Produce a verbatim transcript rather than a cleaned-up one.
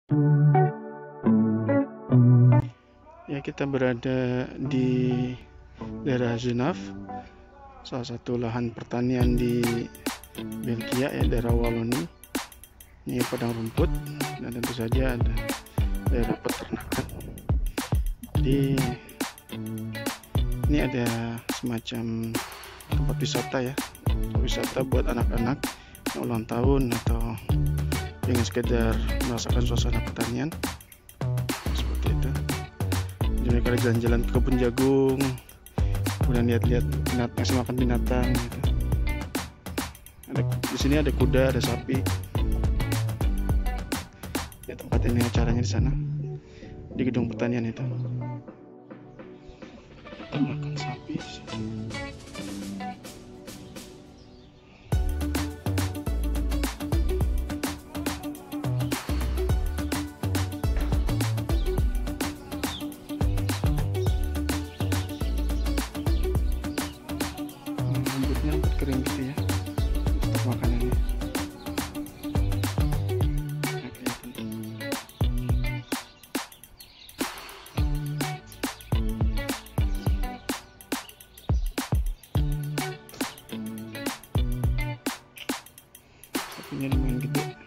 Ya, kita berada di daerah Genève, salah satu lahan pertanian di Belgia ya, daerah Wallonia. Ini padang rumput dan tentu saja ada daerah peternakan. Jadi ini ada semacam tempat wisata ya, wisata buat anak-anak yang ulang tahun atau ingin sekedar merasakan suasana pertanian seperti itu. Jadi mereka jalan-jalan ke kebun jagung, kemudian lihat-lihat binatang, ngasih makan binatang gitu. Ada, di sini ada kuda, ada sapi. Ya, tempat ini acaranya di sana, di gedung pertanian itu. Kita makan sapi di sini. Rambutnya rambut kering gitu ya, untuk makanannya. Nggak kelihatan. Sapinya lumayan gede.